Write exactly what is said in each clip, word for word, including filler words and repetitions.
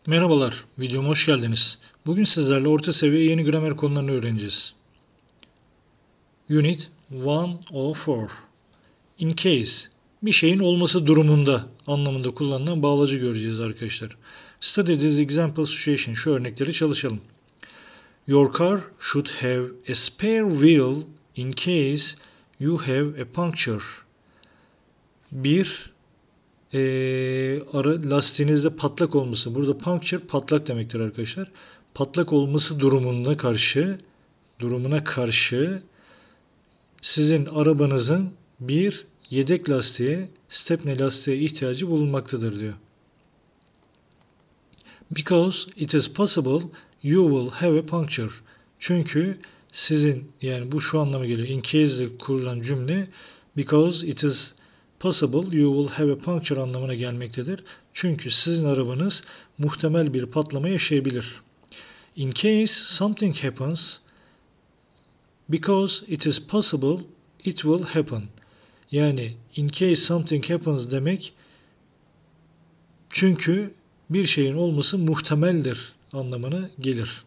Merhabalar, videoma hoş geldiniz. Bugün sizlerle orta seviye yeni gramer konularını öğreneceğiz. Unit yüz dört. In case, bir şeyin olması durumunda anlamında kullanılan bağlacı göreceğiz arkadaşlar. Study this example situation. Şu örnekleri çalışalım. Your car should have a spare wheel in case you have a puncture. Bir Ee, ara lastiğinizde patlak olması. Burada puncture patlak demektir arkadaşlar. Patlak olması durumuna karşı durumuna karşı sizin arabanızın bir yedek lastiğe, stepney lastiğe ihtiyacı bulunmaktadır diyor. Because it is possible you will have a puncture. Çünkü sizin, yani bu şu anlama geliyor. In case ile kurulan cümle because it is possible you will have a puncture anlamına gelmektedir. Çünkü sizin arabanız muhtemel bir patlama yaşayabilir. In case something happens, because it is possible it will happen. Yani in case something happens demek çünkü bir şeyin olması muhtemeldir anlamına gelir.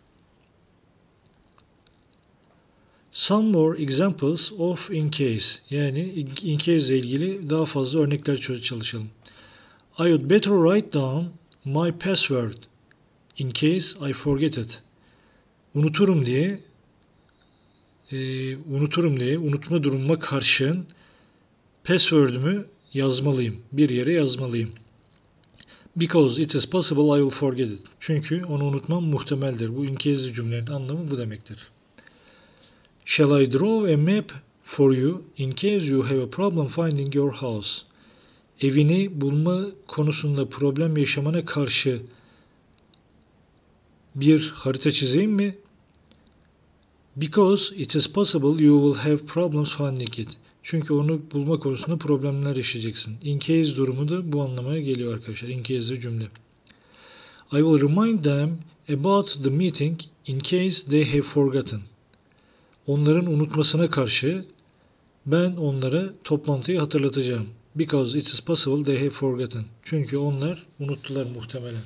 Some more examples of in case. Yani in case ile ilgili daha fazla örnekler çalışalım. I would better write down my password in case I forget it. Unuturum diye e, unuturum diye unutma durumuma karşın password'ümü yazmalıyım. Bir yere yazmalıyım. Because it is possible I will forget it. Çünkü onu unutmam muhtemeldir. Bu in case cümlenin anlamı bu demektir. Shall I draw a map for you in case you have a problem finding your house? Evini bulma konusunda problem yaşamana karşı bir harita çizeyim mi? Because it is possible you will have problems finding it. Çünkü onu bulma konusunda problemler yaşayacaksın. In case durumu da bu anlamaya geliyor arkadaşlar. In case cümle. I will remind them about the meeting in case they have forgotten. Onların unutmasına karşı ben onlara toplantıyı hatırlatacağım. Because it is possible they have forgotten. Çünkü onlar unuttular muhtemelen.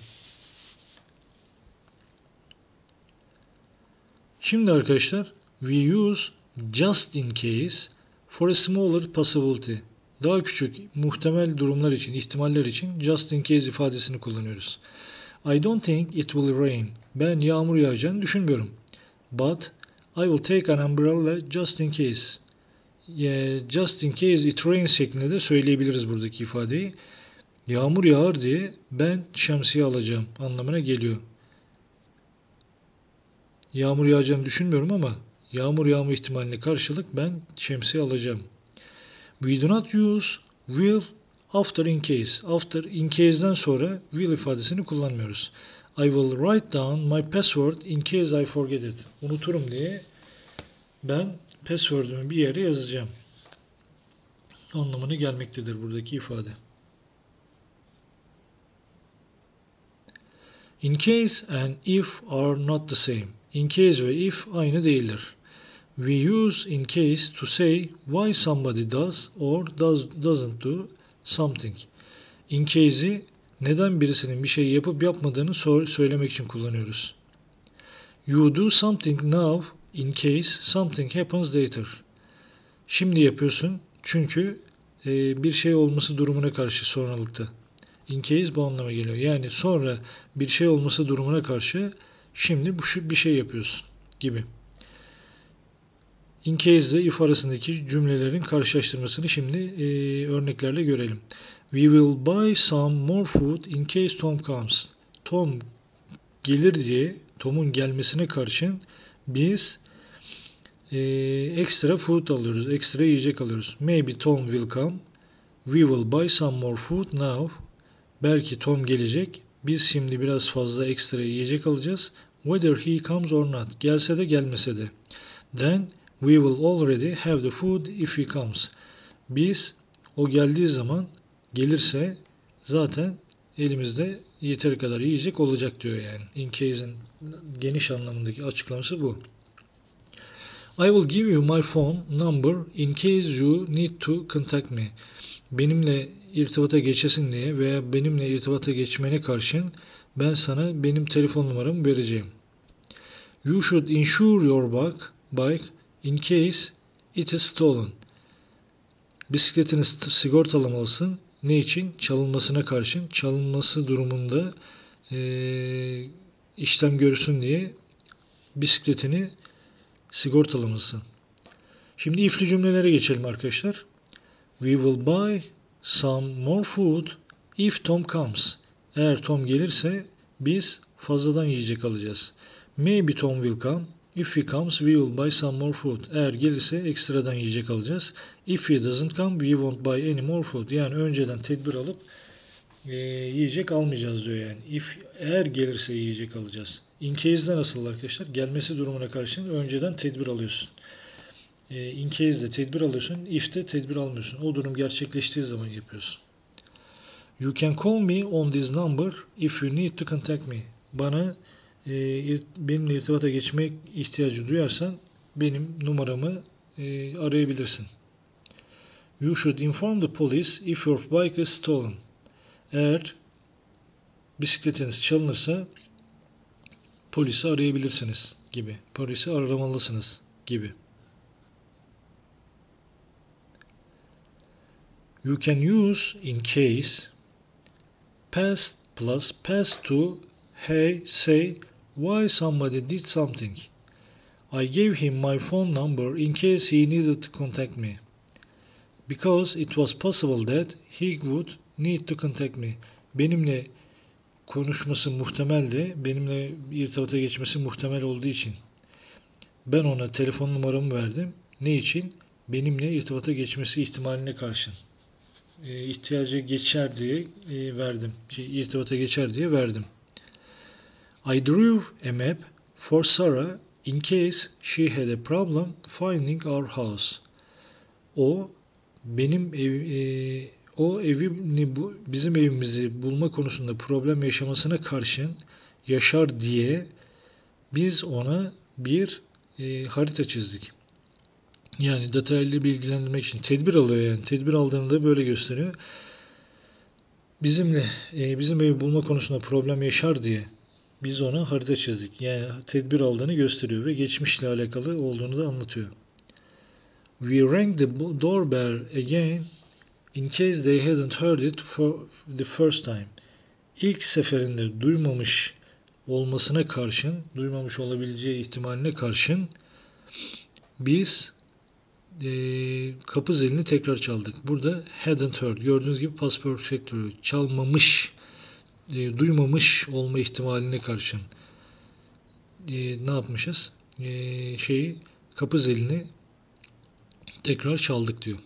Şimdi arkadaşlar, we use just in case for a smaller possibility. Daha küçük muhtemel durumlar için, ihtimaller için just in case ifadesini kullanıyoruz. I don't think it will rain. Ben yağmur yağacağını düşünmüyorum. But I will take an umbrella just in case. Just in case it rains şeklinde de söyleyebiliriz buradaki ifadeyi. Yağmur yağar diye ben şemsiye alacağım anlamına geliyor. Yağmur yağacağını düşünmüyorum ama yağmur yağma ihtimaline karşılık ben şemsiye alacağım. We do not use will after in case. After in case'den sonra will ifadesini kullanmıyoruz. I will write down my password in case I forget it. Unuturum diye ben password'ümü bir yere yazacağım anlamına gelmektedir buradaki ifade. In case and if are not the same. In case ve if aynı değildir. We use in case to say why somebody does or does, doesn't do something. In case'i neden birisinin bir şey yapıp yapmadığını söylemek için kullanıyoruz. You do something now in case something happens later. Şimdi yapıyorsun çünkü e, bir şey olması durumuna karşı sonralıkta. In case bu anlama geliyor. Yani sonra bir şey olması durumuna karşı şimdi bu bir şey yapıyorsun gibi. In case ile if arasındaki cümlelerin karşılaştırmasını şimdi e, örneklerle görelim. We will buy some more food in case Tom comes. Tom gelir diye, Tom'un gelmesine karşın biz e, ekstra food alıyoruz, ekstra yiyecek alıyoruz. Maybe Tom will come. We will buy some more food now. Belki Tom gelecek. Biz şimdi biraz fazla ekstra yiyecek alacağız. Whether he comes or not. Gelse de gelmese de. Then we will already have the food if he comes. Biz o geldiği zaman, gelirse zaten elimizde yeteri kadar yiyecek olacak diyor yani. In case'in geniş anlamındaki açıklaması bu. I will give you my phone number in case you need to contact me. Benimle irtibata geçesin diye veya benimle irtibata geçmene karşın ben sana benim telefon numaramı vereceğim. You should insure your bike, bike in case it is stolen. Bisikletini sigortalamalısın. Ne için? Çalınmasına karşın. Çalınması durumunda e, işlem görürsün diye bisikletini sigortalamalısın. Şimdi if'li cümlelere geçelim arkadaşlar. We will buy some more food if Tom comes. Eğer Tom gelirse biz fazladan yiyecek alacağız. Maybe Tom will come. If he comes, we will buy some more food. Eğer gelirse ekstradan yiyecek alacağız. If he doesn't come, we won't buy any more food. Yani önceden tedbir alıp e, yiyecek almayacağız diyor yani. If eğer gelirse yiyecek alacağız. In case'de nasıl arkadaşlar? Gelmesi durumuna karşın önceden tedbir alıyorsun. E, in case'de tedbir alıyorsun. If'te tedbir almıyorsun. O durum gerçekleştiği zaman yapıyorsun. You can call me on this number if you need to contact me. Bana e, benimle irtibata geçmek ihtiyacı duyarsan benim numaramı e, arayabilirsin. You should inform the police if your bike is stolen. Eğer bisikletiniz çalınırsa polisi arayabilirsiniz gibi. Polisi aramalısınız gibi. You can use in case past plus past to hey say why somebody did something. I gave him my phone number in case he needed to contact me. Because it was possible that he would need to contact me. Benimle konuşması muhtemeldi. Benimle irtibata geçmesi muhtemel olduğu için. Ben ona telefon numaramı verdim. Ne için? Benimle irtibata geçmesi ihtimaline karşın. E, ihtiyacı geçer diye e, verdim. Şey, irtibata geçer diye verdim. I drew a map for Sarah in case she had a problem finding our house. O benim ev, e, o evini bu, bizim evimizi bulma konusunda problem yaşamasına karşın yaşar diye biz ona bir e, harita çizdik. Yani detaylı bilgilendirmek için tedbir alıyor yani. Tedbir aldığını da böyle gösteriyor. Bizimle e, bizim evi bulma konusunda problem yaşar diye biz ona harita çizdik. Yani tedbir aldığını gösteriyor ve geçmişle alakalı olduğunu da anlatıyor. We rang the doorbell again in case they hadn't heard it for the first time. İlk seferinde duymamış olmasına karşın, duymamış olabileceği ihtimaline karşın biz e, kapı zilini tekrar çaldık. Burada hadn't heard. Gördüğünüz gibi past perfect çalmamış, e, duymamış olma ihtimaline karşın e, ne yapmışız? E, şeyi kapı zilini tekrar çaldık diyor.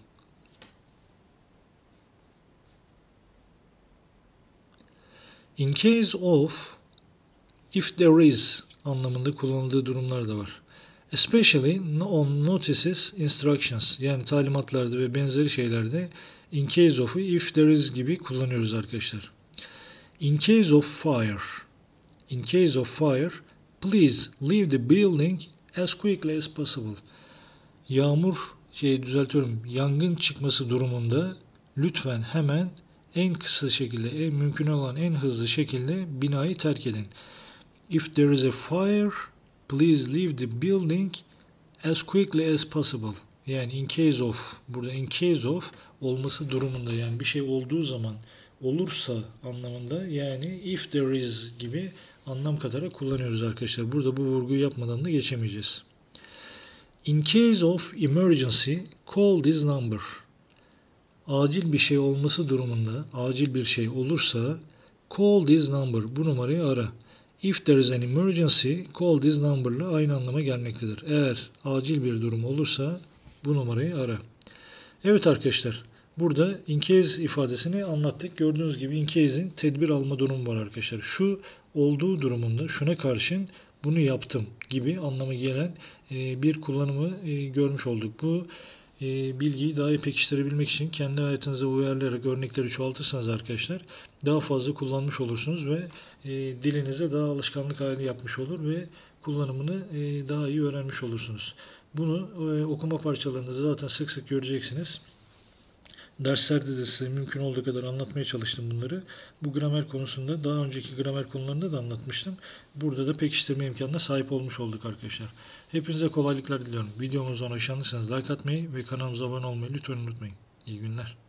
In case of, if there is anlamında kullanıldığı durumlar da var. Especially on notices, instructions yani talimatlarda ve benzeri şeylerde in case of'u if there is gibi kullanıyoruz arkadaşlar. In case of fire, in case of fire, please leave the building as quickly as possible. Yağmur, şey düzeltiyorum, yangın çıkması durumunda lütfen hemen en kısa şekilde, en mümkün olan en hızlı şekilde binayı terk edin. If there is a fire, please leave the building as quickly as possible. Yani in case of, burada in case of olması durumunda yani bir şey olduğu zaman olursa anlamında yani if there is gibi anlam katarak kullanıyoruz arkadaşlar. Burada bu vurguyu yapmadan da geçemeyeceğiz. In case of emergency, call this number. Acil bir şey olması durumunda, acil bir şey olursa call this number, bu numarayı ara. If there is an emergency, call this number ile aynı anlama gelmektedir. Eğer acil bir durum olursa bu numarayı ara. Evet arkadaşlar, burada in case ifadesini anlattık. Gördüğünüz gibi in case'in tedbir alma durumu var arkadaşlar. Şu olduğu durumunda şuna karşın bunu yaptım gibi anlamı gelen e, bir kullanımı e, görmüş olduk. Bu e, bilgiyi daha iyi pekiştirebilmek için kendi hayatınıza uyarlayarak örnekleri çoğaltırsanız arkadaşlar daha fazla kullanmış olursunuz ve e, dilinize daha alışkanlık haline yapmış olur ve kullanımını e, daha iyi öğrenmiş olursunuz. Bunu e, okuma parçalarında zaten sık sık göreceksiniz. Derslerde de size mümkün olduğu kadar anlatmaya çalıştım bunları. Bu gramer konusunda daha önceki gramer konularında da anlatmıştım. Burada da pekiştirme imkanına sahip olmuş olduk arkadaşlar. Hepinize kolaylıklar diliyorum. Videomuzu hoşlandıysanız like atmayı ve kanalımıza abone olmayı lütfen unutmayın. İyi günler.